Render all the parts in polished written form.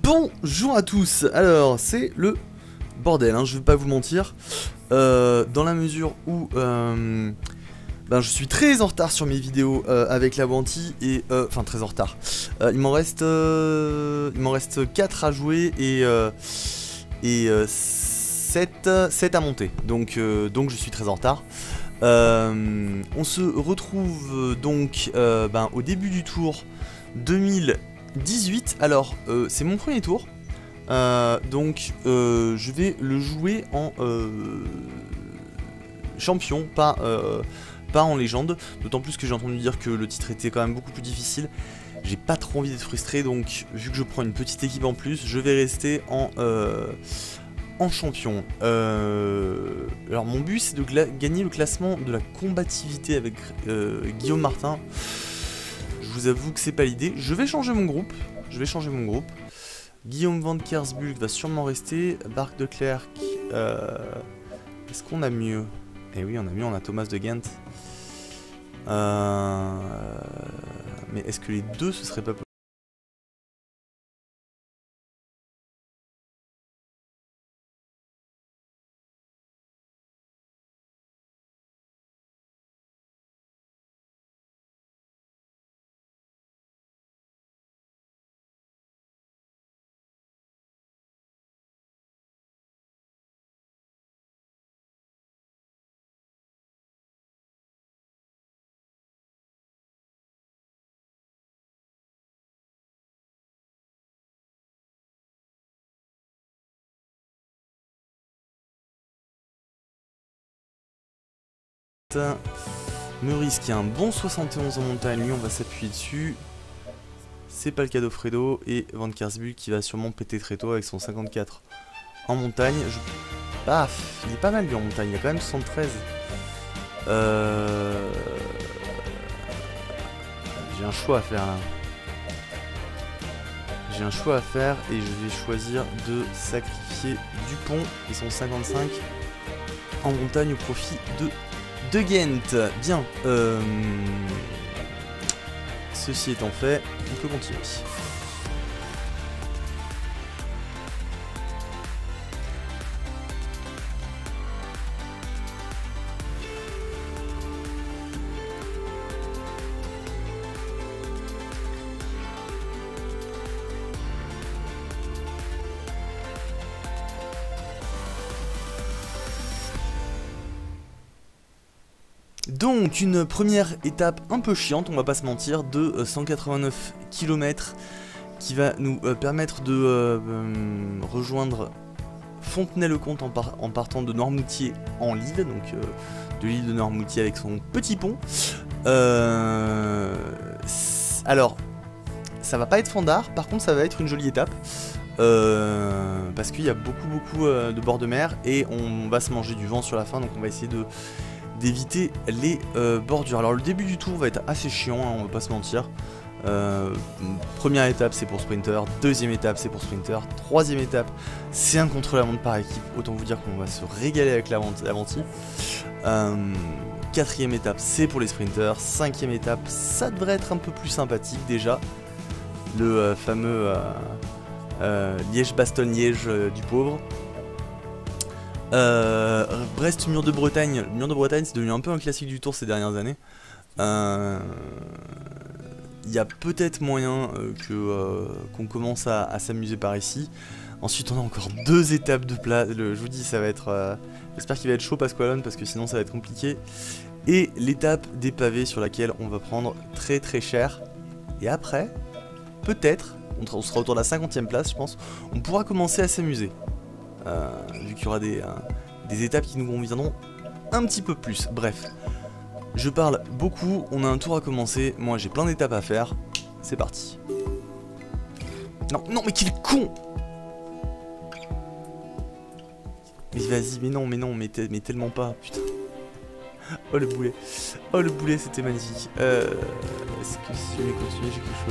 Bonjour à tous. Alors c'est le bordel, hein, je vais pas vous mentir, dans la mesure où je suis très en retard sur mes vidéos avec la Bounty et enfin très en retard. Il m'en reste 4 à jouer et 7 à monter. Donc je suis très en retard. On se retrouve donc au début du tour 2018. Alors c'est mon premier tour. Donc je vais le jouer en champion, pas en légende. D'autant plus que j'ai entendu dire que le titre était quand même beaucoup plus difficile. J'ai pas trop envie d'être frustré, donc vu que je prends une petite équipe en plus, je vais rester en champion. Alors mon but c'est de gagner le classement de la combativité avec Guillaume Martin. Je vous avoue que c'est pas l'idée. Je vais changer mon groupe. Guillaume Van Kersbulk va sûrement rester. Bark de Klerk. Est-ce qu'on a mieux? Eh oui, on a mieux, on a Thomas de Ghent. Mais est-ce que les deux ce serait pas possible? Meurice qui a un bon 71 en montagne, lui on va s'appuyer dessus. C'est pas le cas d'Ofredo. Et Van Kersbulk qui va sûrement péter très tôt avec son 54 en montagne. Paf, il est pas mal lui en montagne, il a quand même 73. J'ai un choix à faire là. J'ai un choix à faire et je vais choisir de sacrifier Dupont et son 55 en montagne au profit de Ghent. Bien, ceci étant fait, on peut continuer. Donc une première étape un peu chiante, on va pas se mentir, de 189 km qui va nous permettre de rejoindre Fontenay-le-Comte en partant de Noirmoutier en Lille, donc de l'île de Noirmoutier avec son petit pont. Alors, ça va pas être fandard, par contre ça va être une jolie étape. Parce qu'il y a beaucoup de bords de mer et on va se manger du vent sur la fin, donc on va essayer d'éviter les bordures. Alors le début du tour va être assez chiant, hein, on va pas se mentir. Première étape c'est pour sprinter, deuxième étape c'est pour sprinter, troisième étape c'est un contre-la-montre par équipe, autant vous dire qu'on va se régaler avec la Vanti. Quatrième étape c'est pour les sprinters, cinquième étape ça devrait être un peu plus sympathique déjà, le fameux Liège-Bastogne-Liège du pauvre. Brest Mur de Bretagne. Le Mur de Bretagne c'est devenu un peu un classique du tour ces dernières années. Il y a peut-être moyen qu'on commence à s'amuser par ici. Ensuite on a encore 2 étapes de place. Je vous dis ça va être j'espère qu'il va être chaud Pasqualone parce que sinon ça va être compliqué. Et l'étape des pavés sur laquelle on va prendre très cher. Et après peut-être on sera autour de la 50e place je pense. On pourra commencer à s'amuser. Vu qu'il y aura des étapes qui nous conviendront un petit peu plus. Bref, je parle beaucoup, on a un tour à commencer, moi j'ai plein d'étapes à faire, c'est parti. Non, mais qu'il est con! Mais vas-y, mais tellement pas, putain. Oh le boulet c'était magnifique. Est-ce que si je vais continuer j'ai quelque chose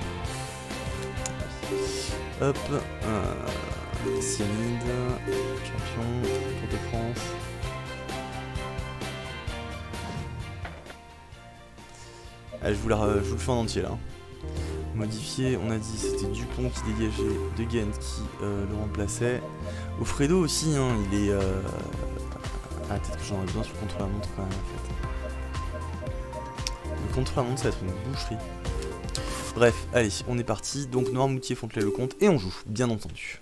là? Hop, Cyanide, champion, Tour de France. Je vous le fais en entier là. Modifié, on a dit c'était Dupont qui dégageait, De Gendt qui le remplaçait. Offredo aussi, hein, il est... Ah, peut-être que j'en ai besoin sur le contre-la-montre quand même en fait. Le contre-la-montre ça va être une boucherie. Bref, allez, on est parti. Donc Noirmoutier, Fontenay-le-Comte et on joue, bien entendu.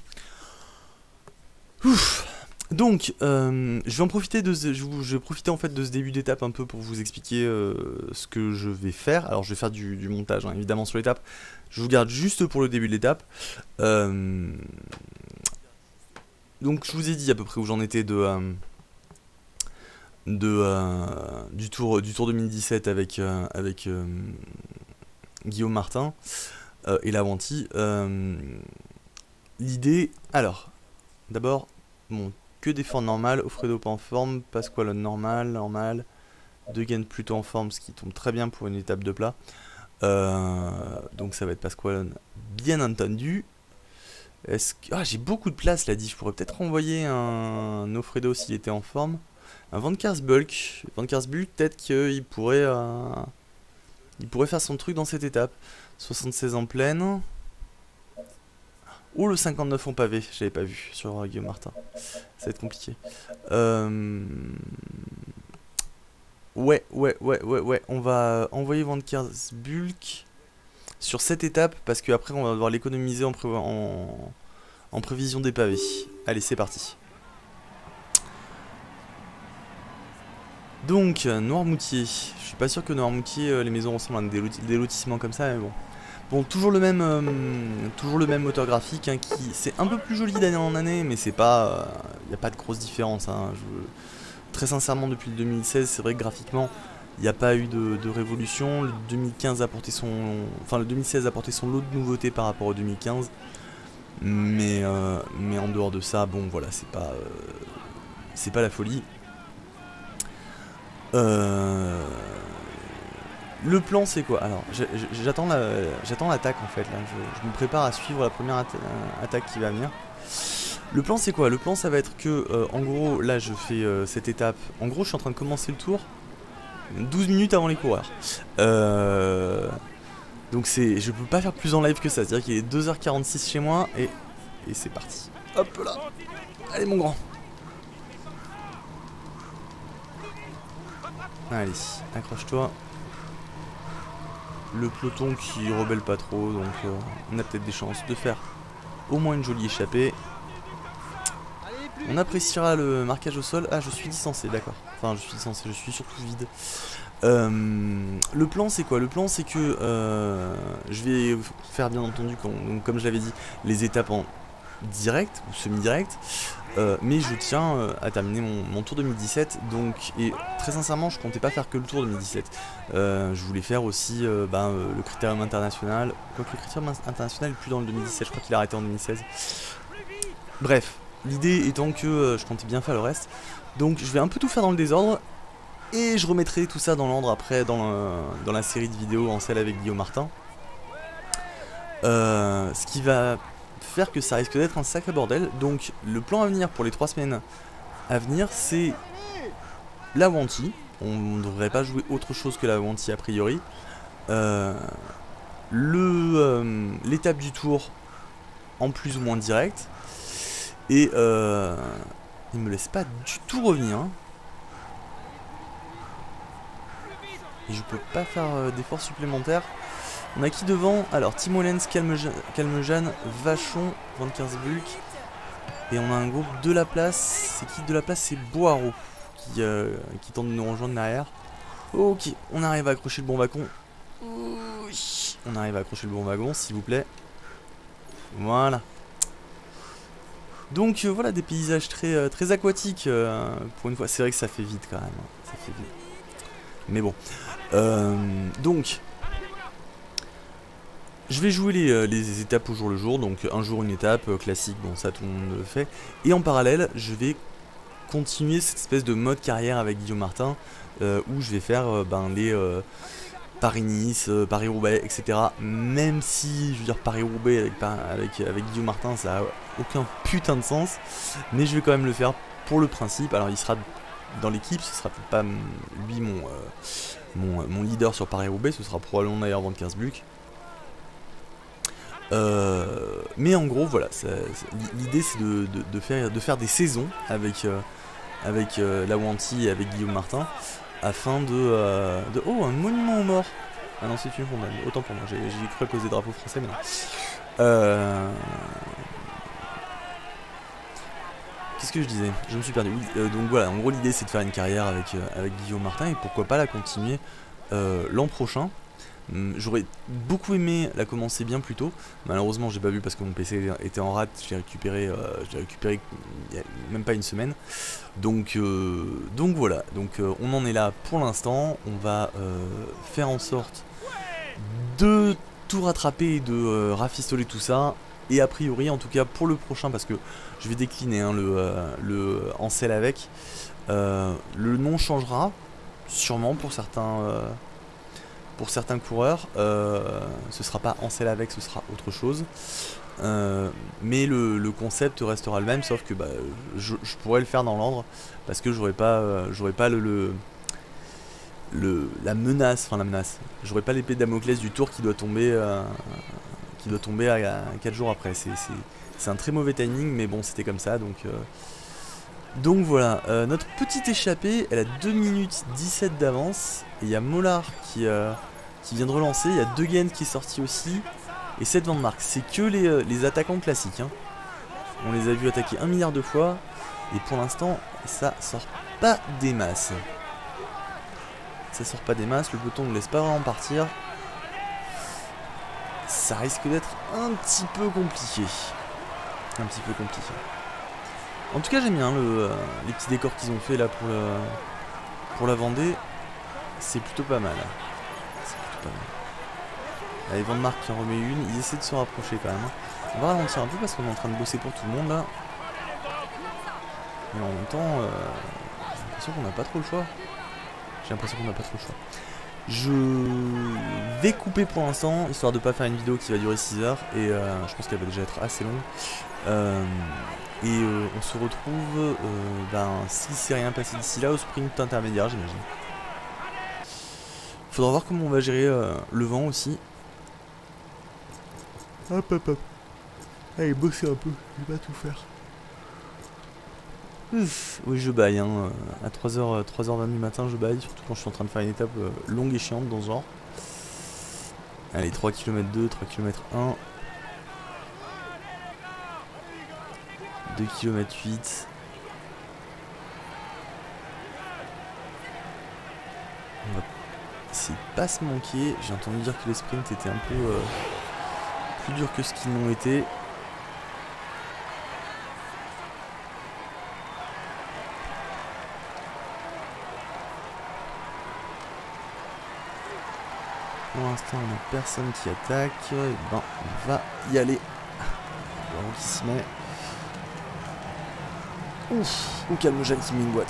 Ouf. Donc, je vais en profiter je vais profiter en fait de ce début d'étape un peu pour vous expliquer ce que je vais faire. Alors, je vais faire du montage, hein, évidemment, sur l'étape. Je vous garde juste pour le début de l'étape. Donc, je vous ai dit à peu près où j'en étais du tour 2017 avec Guillaume Martin et Lavanti. L'idée, alors, d'abord, bon, que des formes normales, Offredo pas en forme, Pasqualone normal, De Gendt plutôt en forme, ce qui tombe très bien pour une étape de plat. Donc ça va être Pasqualone, bien entendu. Est-ce que... Ah, j'ai beaucoup de place là dit, je pourrais peut-être renvoyer un Offredo s'il était en forme. Un Van Kersbulk, peut-être qu'il pourrait, faire son truc dans cette étape. 76 en pleine. Oh, le 59 en pavé, j'avais pas vu sur Guillaume Martin. Ça va être compliqué. Ouais. On va envoyer Van Kersbulk sur cette étape parce qu'après on va devoir l'économiser en prévision des pavés. Allez, c'est parti. Donc, Noirmoutier. Je suis pas sûr que Noirmoutier, les maisons ressemblent à des lotissements comme ça, mais bon. Bon, toujours le même moteur graphique, hein, qui c'est un peu plus joli d'année en année, mais c'est pas, y a pas de grosse différence. Hein, très sincèrement, depuis le 2016, c'est vrai que graphiquement, il n'y a pas eu de révolution. Le 2015 a apporté le 2016 a apporté son lot de nouveautés par rapport au 2015, mais en dehors de ça, bon, voilà, c'est pas la folie. Le plan c'est quoi? Alors j'attends l'attaque en fait là, je me prépare à suivre la première attaque qui va venir. Le plan c'est quoi? Le plan ça va être que en gros là je fais cette étape, en gros je suis en train de commencer le tour 12 minutes avant les coureurs. Donc je peux pas faire plus en live que ça, c'est-à-dire qu'il est 2h46 chez moi et c'est parti. Hop là. Allez mon grand. Allez, accroche-toi. Le peloton qui rebelle pas trop, donc on a peut-être des chances de faire au moins une jolie échappée. On appréciera le marquage au sol. Ah, je suis distancé, d'accord. Enfin, je suis distancé, je suis surtout vide. Le plan c'est quoi? Le plan c'est que je vais faire bien entendu, comme je l'avais dit, les étapes en direct ou semi-direct. Mais je tiens à terminer mon tour 2017, donc, et très sincèrement je comptais pas faire que le tour 2017, je voulais faire aussi le critérium international, quoique le critérium international est plus dans le 2017, je crois qu'il a arrêté en 2016, bref, l'idée étant que je comptais bien faire le reste, donc je vais un peu tout faire dans le désordre, et je remettrai tout ça dans l'ordre après dans la série de vidéos en celle avec Guillaume Martin, ce qui va faire que ça risque d'être un sacré bordel. Donc le plan à venir pour les 3 semaines à venir, c'est la Wanty. On ne devrait pas jouer autre chose que la Wanty a priori. L'étape du tour en plus ou moins direct. Et il me laisse pas du tout revenir. Et je peux pas faire d'efforts supplémentaires. On a qui devant? Alors Timo Lenz, Calmejean, Vachon, Van Kersbulk. Et on a un groupe de la place. C'est qui de la place? C'est Boiro qui tente de nous rejoindre derrière. Ok, on arrive à accrocher le bon wagon. Oui, on arrive à accrocher le bon wagon, s'il vous plaît. Voilà. Donc voilà, des paysages très aquatiques pour une fois. C'est vrai que ça fait vite quand même. Ça fait vite. Mais bon. Donc... je vais jouer les étapes au jour le jour, donc un jour une étape, classique, bon ça tout le monde le fait. Et en parallèle, je vais continuer cette espèce de mode carrière avec Guillaume Martin, où je vais faire les Paris-Nice, Paris-Roubaix, etc. Même si, je veux dire, Paris-Roubaix avec Guillaume Martin, ça a aucun putain de sens. Mais je vais quand même le faire pour le principe. Alors il sera dans l'équipe, ce sera peut-être pas lui mon leader sur Paris-Roubaix, ce sera probablement d'ailleurs Van Kersbulk. Mais en gros, voilà, l'idée c'est de faire des saisons avec, la Wanty et avec Guillaume Martin, afin Oh, un monument aux morts. Ah non, c'est une fontaine, autant pour moi, j'ai cru à cause des drapeaux français, mais non. Qu'est-ce que je disais? Je me suis perdu. Oui, donc voilà, en gros l'idée c'est de faire une carrière avec Guillaume Martin, et pourquoi pas la continuer l'an prochain. J'aurais beaucoup aimé la commencer bien plus tôt. Malheureusement j'ai pas vu parce que mon PC était en rate. Je l'ai récupéré il y a même pas une semaine. Donc voilà, on en est là pour l'instant. On va faire en sorte de tout rattraper et de rafistoler tout ça. Et a priori, en tout cas pour le prochain, parce que je vais décliner hein, le Ansel avec, le nom changera sûrement pour certains coureurs. Ce sera pas Ansel avec, ce sera autre chose. Mais le concept restera le même, sauf que bah, je pourrais le faire dans l'ordre, parce que j'aurais pas la menace, j'aurais pas l'épée de Damoclès du tour qui doit tomber à 4 jours après. C'est un très mauvais timing, mais bon, c'était comme ça, donc voilà. Notre petite échappée, elle a 2 minutes 17 d'avance, et il y a Mollard qui vient de relancer, il y a De Gendt qui est sorti aussi, et 7 Van Mark. C'est que les attaquants classiques, hein. On les a vus attaquer 1 milliard de fois, et pour l'instant, ça sort pas des masses. Le peloton ne laisse pas vraiment partir. Ça risque d'être un petit peu compliqué. En tout cas, j'aime bien les petits décors qu'ils ont fait là pour la Vendée. C'est plutôt pas mal. Allez, Van Mark qui en remet une. Ils essaient de se rapprocher quand même. On va ralentir un peu parce qu'on est en train de bosser pour tout le monde là. Mais en même temps, j'ai l'impression qu'on n'a pas trop le choix. Je vais couper pour l'instant, histoire de pas faire une vidéo qui va durer 6 heures. Et je pense qu'elle va déjà être assez longue. On se retrouve, si c'est rien passé d'ici là, au sprint intermédiaire, j'imagine. Faudra voir comment on va gérer le vent aussi. Hop. Allez, bosser un peu, je vais pas tout faire. Oui, je baille, hein. À 3h20 du matin, je baille, surtout quand je suis en train de faire une étape longue et chiante dans ce genre. Allez, 3 km 2, 3 km 1. 2 km 8. On va essayer de pas se manquer. J'ai entendu dire que les sprints étaient un peu plus durs que ce qu'ils n'ont été. Pour l'instant, on n'a personne qui attaque. Et ben, on va y aller. Alors, qui s'y met. Ouf, au calme, Jeanne qui met une boîte.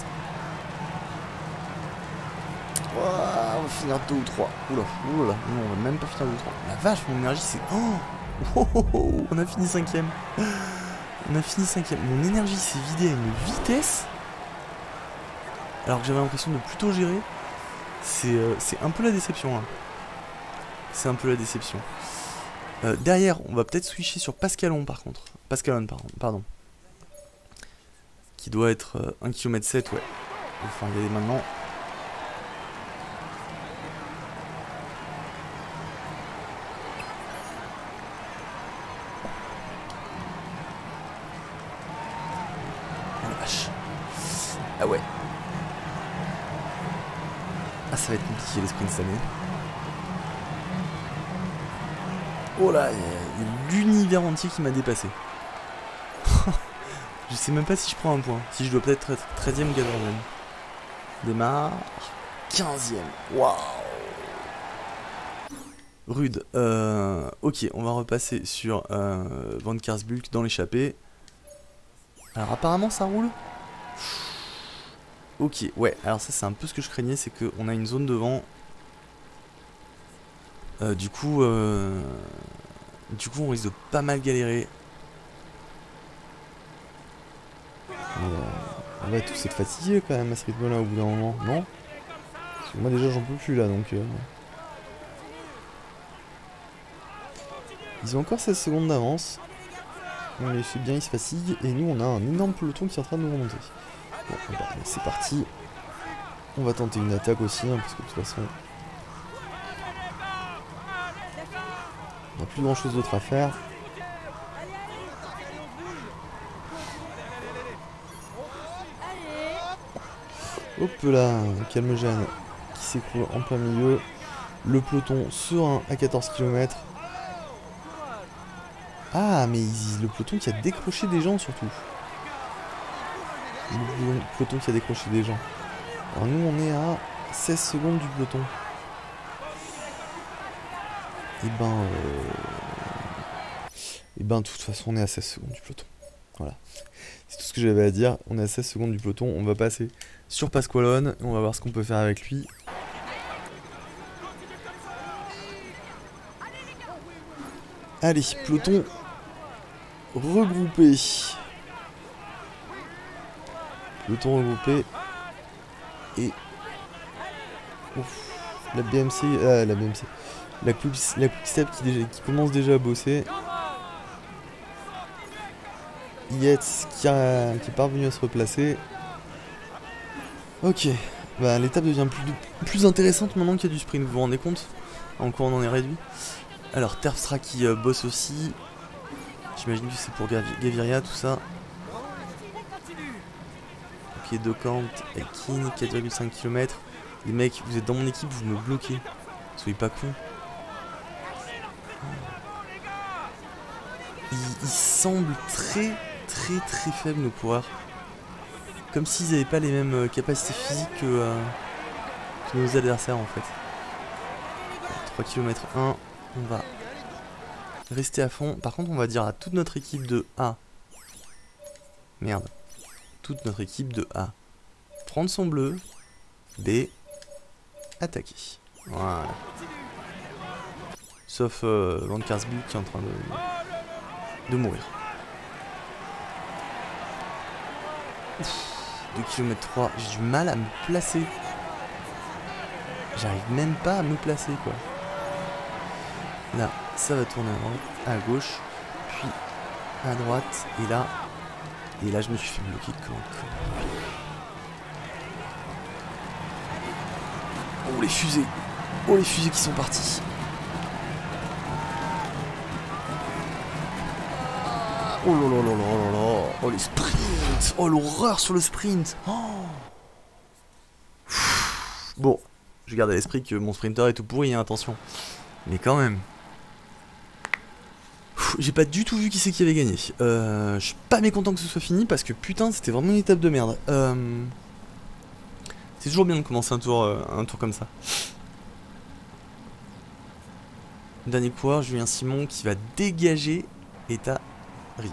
Ouah, on va finir 2 ou 3. Oula, non, on va même pas finir 2 ou 3. La vache, mon énergie c'est... On a fini 5ème. Mon énergie s'est vidée à une vitesse. Alors que j'avais l'impression de plutôt gérer. C'est un peu la déception, hein. Derrière, on va peut-être switcher sur Pascalon par contre. Pardon. Qui doit être 1 km 7, ouais. Enfin, il y a maintenant. Oh la vache. Ah ouais. Ah, ça va être compliqué les sprints cette année. Oh là, il y a l'univers entier qui m'a dépassé. Je sais même pas si je prends un point. Si je dois peut-être être 13ème ou 14ème. Démarre. 15ème. Waouh. Rude. Ok, on va repasser sur Van Kersbulk dans l'échappée. Alors apparemment ça roule. Ok, ouais. Alors ça c'est un peu ce que je craignais, c'est qu'on a une zone devant. Du coup, on risque de pas mal galérer. On va tous être fatigués quand même à ce rythme là au bout d'un moment, non? Parce que moi déjà j'en peux plus là donc... Ils ont encore 16 secondes d'avance. On les fait bien, ils se fatiguent. Et nous, on a un énorme peloton qui est en train de nous remonter. Bon, bah, c'est parti. On va tenter une attaque aussi, hein, parce que de toute façon... on n'a plus grand chose d'autre à faire. Hop là, Calme-Jeanne qui s'écroule en plein milieu. Le peloton serein à 14 km. Ah, mais le peloton qui a décroché des gens surtout. Le peloton qui a décroché des gens. Alors nous on est à 16 secondes du peloton. Et ben de toute façon on est à 16 secondes du peloton. Voilà. C'est tout ce que j'avais à dire. On est à 16 secondes du peloton. On va passer sur Pasqualone. Et on va voir ce qu'on peut faire avec lui. Allez, peloton regroupé. Peloton regroupé. Et... ouf, la BMC... La Quick-Step qui commence déjà à bosser. Yates qui est parvenu à se replacer. Ok. Bah, l'étape devient plus intéressante maintenant qu'il y a du sprint, vous vous rendez compte? En quoi on en est réduit. Alors, Terpstra qui bosse aussi. J'imagine que c'est pour Gaviria, tout ça. Ok, Docant, Akin, 4,5 km. Les mecs, vous êtes dans mon équipe, vous me bloquez. Soyez pas cons. Ils semblent très faibles, nos coureurs. Comme s'ils n'avaient pas les mêmes capacités physiques que nos adversaires en fait. 3 km 1, on va rester à fond. Par contre, on va dire à toute notre équipe de A. Merde. Toute notre équipe de A. Prendre son bleu. B. Attaquer. Voilà. Sauf Van Karsbuk qui est en train de mourir. 2 km 3, j'ai du mal à me placer. J'arrive même pas à me placer quoi. Là, ça va tourner à gauche, puis à droite, et là je me suis fait bloquer comme un con. Oh les fusées! Oh les fusées qui sont parties! Oh là là là là là là! Oh les sprints! Oh l'horreur sur le sprint! Oh. Bon, je garde à l'esprit que mon sprinter est tout pourri, hein, attention. Mais quand même. J'ai pas du tout vu qui c'est qui avait gagné. Je suis pas mécontent que ce soit fini parce que putain c'était vraiment une étape de merde. C'est toujours bien de commencer un tour comme ça. Dernier coureur, Julien Simon qui va dégager et à Rier.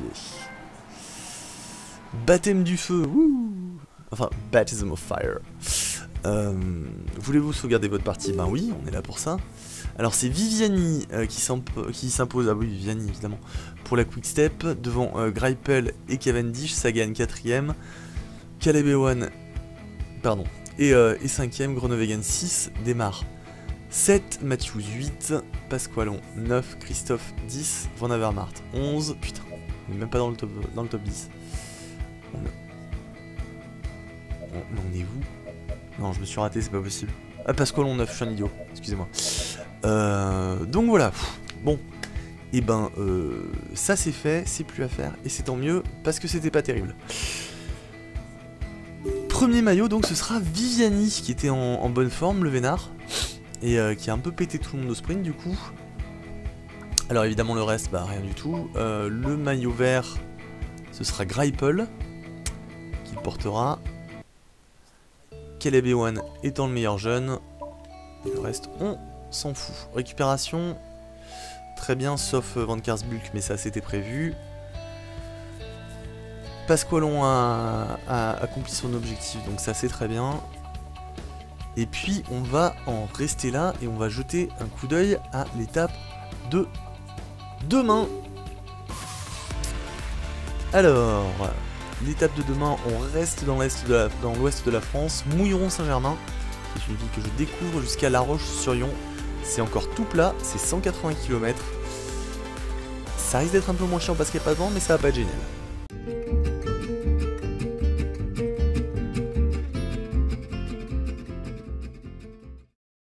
Baptême du feu, wouh. Enfin, Baptism of Fire. Voulez-vous sauvegarder votre partie? Ben oui, on est là pour ça. Alors c'est Viviani qui s'impose, ah oui Viviani évidemment, pour la Quick Step, devant Greipel et Cavendish, Sagan 4ème, Caleb Ewan, pardon, et 5ème, Groenewegen 6, démarre 7, Matthews 8, Pasqualon 9, Christophe 10, Van Avermaet 11, putain, on est même pas dans le top 10. On est où? Non, je me suis raté, c'est pas possible. Ah, Pasqualon 9, je suis un idiot, excusez-moi. Donc voilà, bon, et ben ça c'est fait, c'est plus à faire, et c'est tant mieux, parce que c'était pas terrible. Premier maillot, donc ce sera Viviani, qui était en bonne forme, le vénard, et qui a un peu pété tout le monde au sprint du coup. Alors évidemment le reste, bah rien du tout. Le maillot vert, ce sera Greipel, qui le portera. Caleb Ewan étant le meilleur jeune, et le reste on s'en fout. Récupération, très bien, sauf Van Karsbuk, mais ça c'était prévu. Pasqualon a accompli son objectif, donc ça c'est très bien. Et puis on va en rester là et on va jeter un coup d'œil à l'étape de demain. Alors, l'étape de demain, on reste dans l'ouest de la France, Mouilleron-Saint-Germain, c'est une ville que je découvre, jusqu'à La Roche-sur-Yon. C'est encore tout plat, c'est 180 km. Ça risque d'être un peu moins chiant parce qu'il n'y a pas de vent, mais ça va pas être génial.